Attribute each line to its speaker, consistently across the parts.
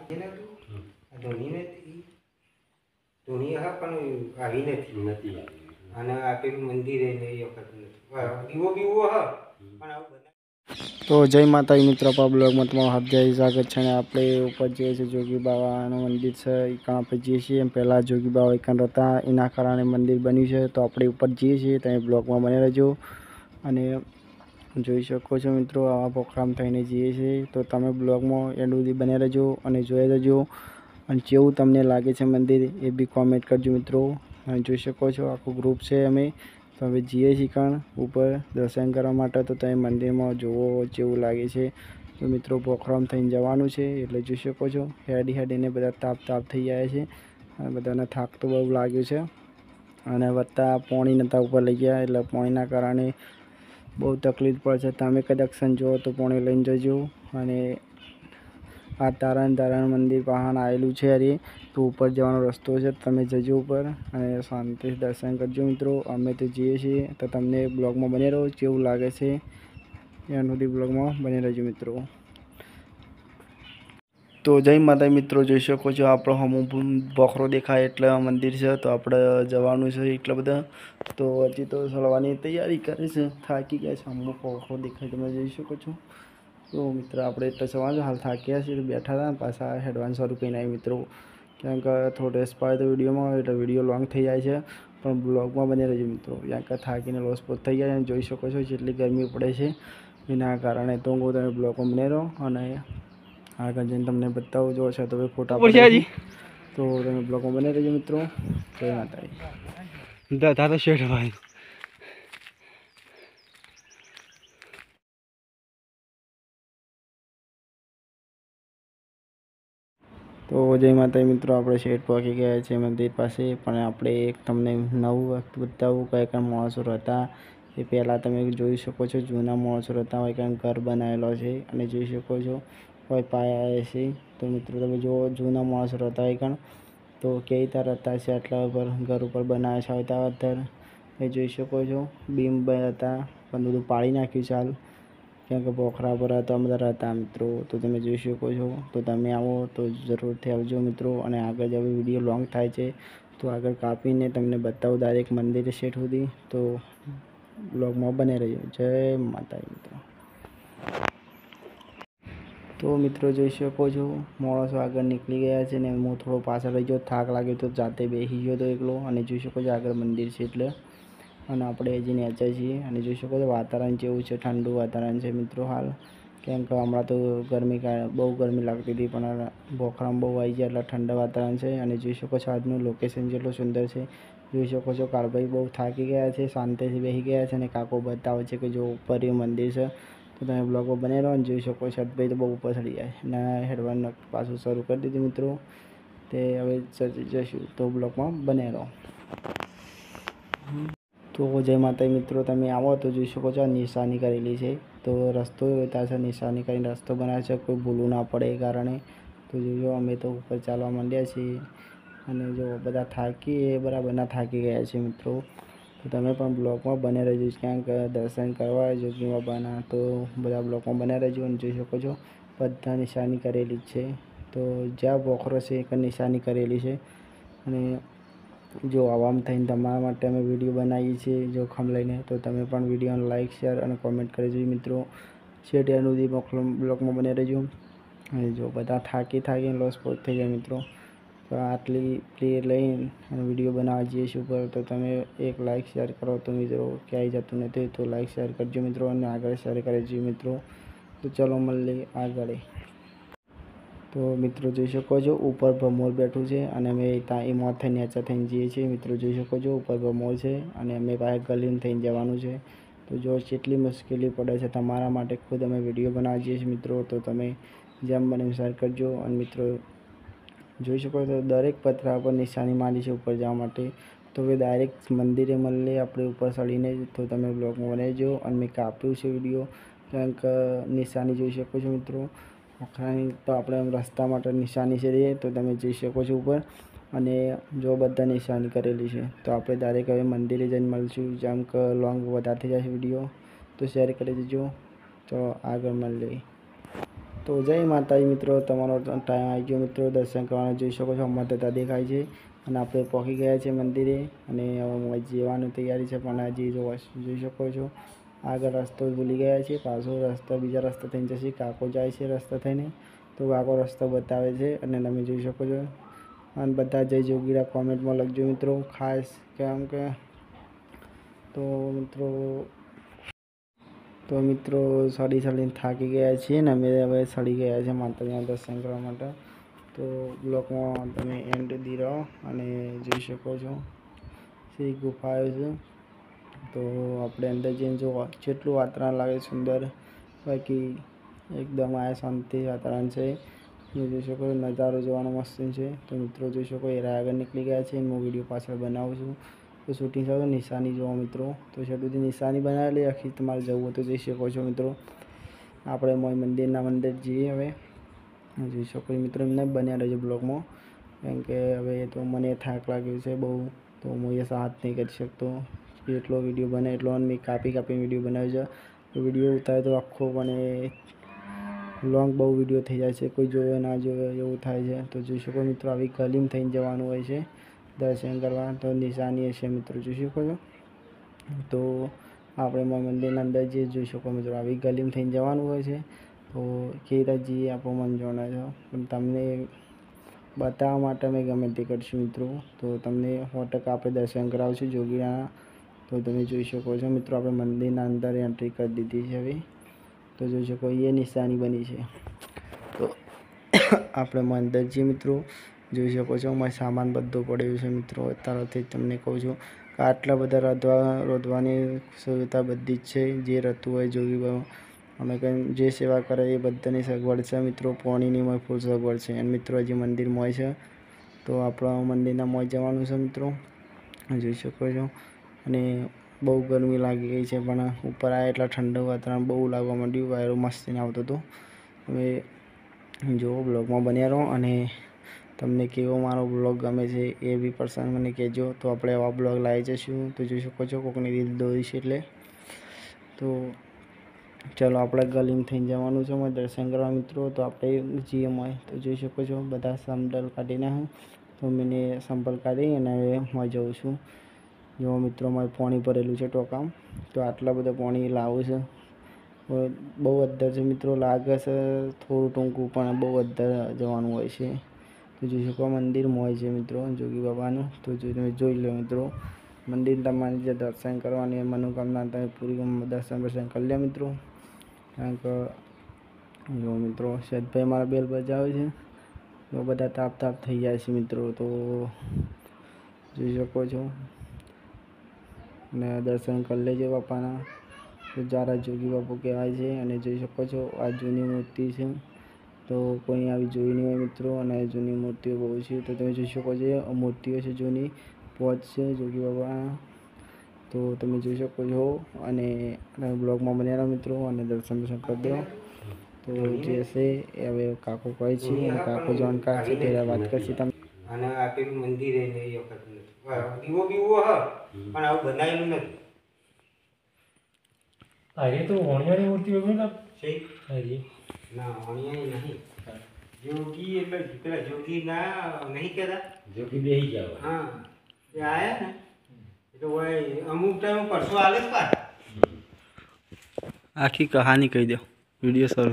Speaker 1: ધોની હા પણ આવી નથી અને આ પેલું મંદિર એ વખત દીવો બીવો હા પણ આવું તો જય માતાજી મિત્રો, આપણા બ્લોગમાં તમારું હાર્દિક સ્વાગત છે. અને આપણે ઉપર જઈએ છીએ જોગી બાવાનું મંદિર છે, ત્યાં આપણે જઈએ છીએ. પહેલાં જોગી બાવા એકન હતા, એના કારણે મંદિર બન્યું છે. તો આપણે ઉપર જઈએ છીએ, ત્યાં બ્લોગમાં બની રહેજો. અને જોઈ શકો છો મિત્રો, આવા પ્રોગ્રામ થઈને જઈએ છીએ. તો તમે બ્લોગમાં એન્ડ સુધી બની રહેજો અને જોઈ રહેજો. અને કેવું તમને લાગે છે મંદિર એ બી કોમેન્ટ કરજો મિત્રો. અને જોઈ શકો છો આખું ગ્રુપ છે અમે. તો હવે જઈએ છીએ કાણ ઉપર દર્શન કરવા માટે. તો તમે મંદિરમાં જુઓ જેવું લાગે છે. તો મિત્રો પોખરામ થઈને જવાનું છે, એટલે જોઈ શકો છો હેડીને બધા તાપ થઈ જાય છે. અને બધાને થાક તો બહુ લાગ્યું છે. અને વત્તા પાણી નહોતા ઉપર લઈ ગયા, એટલે પાણીના કારણે બહુ તકલીફ પડશે. તમે કદાચ સંજોવો તો પાણી લઈને જજો. અને આ તારણ મંદિર પહાણ આવેલું છે અરે, તો ઉપર જવાનો રસ્તો છે, તમે જજો ઉપર અને શાંતિથી દર્શન કરજો મિત્રો. અમે તો જઈએ છીએ, તો તમને બ્લોગમાં બની રહો કેવું લાગે છે એના સુધી બ્લોગમાં બની રહેજો મિત્રો. તો જય માતા મિત્રો, જોઈ શકો છો આપણો હમું બોખરો દેખાય એટલે મંદિર છે. તો આપણે જવાનું છે એટલા બધા. તો હજી તો ચડવાની તૈયારી કરે છે, થાકી ગયા છે. હમું બોખરો દેખાય તમે જોઈ શકો છો. તો મિત્રો આપણે એટલે સવારે હાલ થાક્યા છીએ, બેઠા હતા પાછા એડવાન્સ સારું કંઈ નહીં મિત્રો. કારણ કે થોડો રેસ્ટ પાડે તો વિડીયોમાં એટલે વિડીયો લોંગ થઈ જાય છે. પણ બ્લોગમાં બની રહેજો મિત્રો, કારણ કે થાકીને લોસપોટ થઈ જાય. જોઈ શકો છો જેટલી ગરમી પડે છે એના કારણે. તો હું તમે બ્લોગમાં બને રહો અને આગળ જઈને તમને બતાવું જો છે તો ફોટા પડે. તો તમે બ્લોગમાં બને રહેજો મિત્રો. જય માતાજી. દાદા શેઠ ભાઈ. તો જય માતાજી મિત્રો, આપણે શેઠ પહોંચી ગયા છે મંદિર પાસે. પણ આપણે એક તમને નવું વખત બતાવું કઈ કઈ માણસો હતા એ પહેલાં તમે જોઈ શકો છો. જૂના માણસો હતા હોય કંઈ ઘર બનાવેલો છે અને જોઈ શકો છો કોઈ પાયા છે. તો મિત્રો તમે જુઓ જૂના માણસો હતા હોય કણ તો કઈ રીતે રહેતા છે આટલા ઉપર ઘર ઉપર બનાવે છે આવતા અત્યારે એ જોઈ શકો છો. બીમ હતા પણ બધું પાડી નાખ્યું ચાલ, કેમ કે પોખરા પર હતા બધા હતા મિત્રો. તો તમે જોઈ શકો છો. તો તમે આવો તો જરૂરથી આવજો મિત્રો. અને આગળ હવે વિડીયો લોંગ થાય છે, તો આગળ કાપીને તમને બતાવું ડાયરેક્ટ મંદિર શેઠ સુધી. તો બ્લોગમાં બને રહ્યો. જય માતાજી મિત્રો. તો મિત્રો જોઈ શકો છો માણસો આગળ નીકળી ગયા છે ને હું થોડો પાછળ રહી ગયો, થાક લાગ્યો તો જાતે બેસી ગયો તો એકલો. અને જોઈ શકો છો આગળ મંદિર છે એટલે. અને આપણે હજી નેચા છીએ અને જોઈ શકો છો વાતાવરણ જેવું છે, ઠંડુ વાતાવરણ છે મિત્રો હાલ. કેમ કે હમણાં તો બહુ ગરમી લાગતી હતી, પણ બોખરામાં બહુ આવી ગયા એટલે ઠંડા વાતાવરણ છે. અને જોઈ શકો છો આજનું લોકેશન જેટલું સુંદર છે. જોઈ શકો છો કાળભાઈ બહુ થાકી ગયા છે, શાંતિથી બેસી ગયા છે. અને કાકો બતાવે છે કે જો ઉપર એ મંદિર છે. તો તમે બ્લોગમાં બને રહો અને જોઈ શકો છો ભાઈ તો બહુ ઉપર ચડી જાય અને હેડવાનું પાછું શરૂ કરી દીધું મિત્રો. તે હવે જઈશું તો બ્લોગમાં બને રહો. તો જય માતાજી મિત્રો, તમે આવો તો જોઈ શકો છો નિશાની કરેલી છે. તો રસ્તો ત્યાં છે નિશાની કરીને રસ્તો બનાવે છે, કોઈ ભૂલું ના પડે એ કારણે. તો જોજો અમે તો ઉપર ચાલવા માંડ્યા છીએ. અને જો બધા બરાબર ના થાકી ગયા છે મિત્રો. તો તમે પણ બ્લોગમાં બને રહેજો, કારણ કે દર્શન કરવા જોગી બાબાના. તો બધા બ્લોગમાં બને રહેજો અને જોઈ શકો છો બધા નિશાની કરેલી જ છે. તો જ્યાં બોખરો છે એક નિશાની કરેલી છે. અને જો આવામ થઈને તમારા માટે અમે વિડીયો બનાવીએ છીએ જોખમ લઈને. તો તમે પણ વિડીયોને લાઇક શેર અને કોમેન્ટ કરજો મિત્રો. છેલ્લે સુધી બ્લોગમાં બને રહેજો. અને જો બધા થાકીને લોસપોટ થઈ ગયા મિત્રો. તો આટલી પ્લે લઈને અને વિડીયો બનાવવા જઈએ છીએ ઉપર. તો તમે એક લાઇક શેર કરો તો મિત્રો ક્યાંય જતું નથી. તો લાઇક શેર કરજો મિત્રો અને આગળ શેર કરજો મિત્રો. તો ચલો મળીએ આગળ. તો મિત્રો જોઈ શકો છો ઉપર ભમોર બેઠું છે અને અમે ત્યાં એમાં થઈને નેચા થઈને જઈએ છીએ મિત્રો. જોઈ શકો છો ઉપર ભમોર છે અને અમે પાસે ગલીને થઈને જવાનું છે. તો જો કેટલી મુશ્કેલી પડે છે તમારા માટે, ખુદ અમે વિડીયો બનાવીએ છીએ મિત્રો. તો તમે જેમ બને શેર કરજો. અને મિત્રો જોઈ શકો છો દરેક પથરા પર નિશાની મારી છે ઉપર જવા માટે. તો હવે ડાયરેક્ટ મંદિરે મળીએ આપણે ઉપર ચડીને. તો તમે બ્લોગમાં બનાવજો. અને મેં કાપ્યું છે વિડીયો, કારણ કે નિશાની જોઈ શકો છો મિત્રો. પોખરાની તો આપણે રસ્તા માટે નિશાની છે. તો તમે જોઈ શકો છો ઉપર. અને જો બધા નિશાની કરેલી છે. તો આપણે ડાયરેક્ટ હવે મંદિરે જઈને મળશું. જેમ કે લોંગ વધારે થઈ જાય વિડીયો તો શેર કરી દેજો. તો આગળ મળીએ. તો જય માતાજી મિત્રો, તમારો ટાઈમ આવી ગયો મિત્રો દર્શન કરવાના. જોઈ શકો છો અમારે ત્યાં દેખાય છે અને આપણે પહોંચી ગયા છે મંદિરે અને હવે જવાની તૈયારી છે. પણ હજી જોઈ શકો છો આગળ રસ્તો ભૂલી ગયા છે, પાછો રસ્તો બીજા રસ્તા થઈને જશે. કાકો જાય છે રસ્તા થઈને, તો કાકો રસ્તો બતાવે છે અને તમે જોઈ શકો છો. અને બધા જય જોગીરા કોમેન્ટમાં લખજો મિત્રો ખાસ, કેમ કે તો મિત્રો સડીને થાકી ગયા છીએ ને અમે હવે સડી ગયા છે માતાજીના દર્શન કરવા માટે. તો બ્લોકમાં તમે એન્ડ દી રહો અને જોઈ શકો છો શ્રી ગુફાઓ છે. તો આપણે અંદર જઈને જો જેટલું વાતાવરણ લાગે સુંદર, બાકી એકદમ આ શાંતિ વાતાવરણ છે. જોઈ શકો નજારો જોવાનો મસ્ત છે. તો મિત્રો જોઈ શકો એ આગળ નીકળી ગયા છે. હું વિડીયો પાછળ બનાવું છું તો શૂટિંગ સાથે નિશાની જોવો મિત્રો. તો છેલ્લુંથી નિશાની બનાવેલી આખી, તમારે જવું હોય તો જઈ શકો છો મિત્રો. આપણે મંદિર જઈએ હવે. જોઈ શકો છો મિત્રો, એમને બન્યા રહેજો બ્લોગમાં, કેમ કે હવે તો મને થાક લાગ્યો છે બહુ, તો હું એ સાથ નહીં કરી શકતો. એટલો વિડીયો બને એટલો મેં કાપી વિડીયો બનાવ્યો છે. વિડીયો ઉતારે તો આખો મને લોંગ બહુ વિડીયો થઈ જાય છે, કોઈ જોવે ના જોવે એવું થાય છે. તો જોઈ શકો મિત્રો આવી ગલીમાં થઈને જવાનું હોય છે દર્શન કરવા. તો નિશાની હશે મિત્રો, જોઈ શકો છો. તો આપણે મંદિરના અંદર જે જોઈ શકો મિત્રો આવી ગલીમાં થઈને જવાનું હોય છે. તો કેવી રીતે જઈએ આપણું મન જાણે છે, પણ તમને બતાવવા માટે અમે ગમે તે કરીશું મિત્રો. તો તમને 100% આપણે દર્શન કરાવશું જોગીરાના. તો તમે જોઈ શકો છો મિત્રો આપણે મંદિરના અંદર એન્ટ્રી કરી દીધી છે હવે. તો જોઈ શકો એ નિશાની બની છે. તો આપણે અંદર જઈએ મિત્રો. જોઈ શકો છો મારો સામાન બધો પડ્યો છે મિત્રો. અત્યારથી તમને કહું છું કે આટલા બધા રોધવાની સુવિધા બધી જ છે. જે રહેતું હોય જોગી અમે કંઈ જે સેવા કરે એ બધાની સગવડ છે મિત્રો. પાણીની મોય ફૂલ સગવડ છે. અને મિત્રો હજી મંદિર મોય છે, તો આપણા મંદિરના મોય જવાનું છે મિત્રો. જોઈ શકો છો. અને બહુ ગરમી લાગી ગઈ છે, પણ ઉપર આવ્યા એટલે ઠંડુ વાતાવરણ બહુ લાગવા માંડ્યું. વાયરો મસ્તીને આવતો હતો. તમે જો બ્લોગમાં બન્યા રહો અને તમને કેવો મારો બ્લોગ ગમે છે એ બી પર્સન મને કહેજો. તો આપણે આવા બ્લોગ લાવી જઈશું. તો જોઈ શકો છો કોઈકની રીલ દોરીશ એટલે. તો ચાલો આપણે ગલીમાં થઈને જવાનું છે અમારે દર્શન કરવા મિત્રો. તો આપણે જઈએ મળે. તો જોઈ શકો છો બધા સંપલ કાઢીને હું તો મેં સંપલ કાઢી અને હવે હું જઉં છું. જો મિત્રો મારે પાણી ભરેલું છે ટોકામ. તો આટલા બધા પાણી લાવું છે, બહુ અંદર છે મિત્રો. લાગે છે થોડું ટૂંકું પણ બહુ અંદર જવાનું હોય છે. તો જોઈ શકો મંદિરમાં હોય છે મિત્રો જોગી બાબાનું. તો તમે જોઈ લો મિત્રો મંદિર, તમારે જે દર્શન કરવાની મનોકામના તમે પૂરી દર્શન કરી લે મિત્રો. કારણ કે જો મિત્રો શેઠભાઈ મારા બેલ બજાવે છે, તો બધા તાપ થઈ જાય છે મિત્રો. તો જોઈ શકો છો અને દર્શન કરી લેજો બાપાના. તો જારા જોગી બાપુ કહેવાય છે. અને જોઈ શકો છો આ જૂની મૂર્તિ છે, તો કોઈ આવી જોઈ નહીં હોય મિત્રો. અને જૂની મૂર્તિઓ બહુ છે. તો તમે જોઈ શકો છો મૂર્તિઓ છે જૂની, પોચ છે જોગી બાબા. તો તમે જોઈ શકો છો અને બ્લોગમાં બન્યા મિત્રો અને દર્શન કરી દો. તો જે છે એ હવે કાકો કહે છે અને કાકો જાણકાર છે ત્યારે વાત કરશે તમે.
Speaker 2: અને આ પેલું મંદિર એ વખત દીવો બીવો હા, પણ આવું બનાવેલું નથી.
Speaker 3: અરે તો વણિયાની મૂર્તિ હોય ને
Speaker 2: છે
Speaker 3: અરે
Speaker 2: ના વણિયાની નહીં. જોગી એટલે પેલા જોગી ના નહીં કહેતા,
Speaker 3: જોગી બેહી જાવ.
Speaker 2: હા એ આયા ને એટલે હોય અમુક ટાઈમ પરસો આલે જ પાર.
Speaker 1: આખી કહાની કહી દો, વિડીયો શરૂ.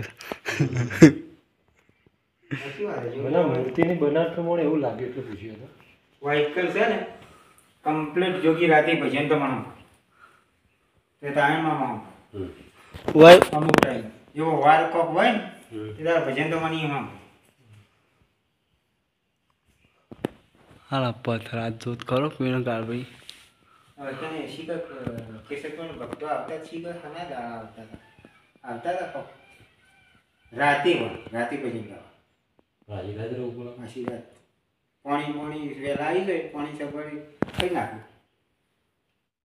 Speaker 2: સાચી વાત છે.
Speaker 3: મને મૂર્તિની બનાવટ પ્રમાણે એવું લાગ્યું એટલે પૂછ્યું હતું.
Speaker 2: વ્હાઇકલ છે ને કમ્પ્લીટ જોગી રાતે ભજન તો માણો તે તાણમાં માણો અમુક ટાઈમ એવો વાર કોક હોય ને તે તારા ભજન તો માની એમાં.
Speaker 1: હાલા પથ્થર હાથ જોત કરો પીણ કાર ભાઈ.
Speaker 2: હવે તને શીખર કેશકનો ભક્તો આવતા શીખર ખાના દાડા આવતા હતા કોક રાતે હોય, રાતે ભજન ગાવા.
Speaker 3: રાજી રાજ રહું
Speaker 2: આશીર્વાદ પાણી વહેલા આવી જાય, પાણી સવારે ખાઈ નાખું.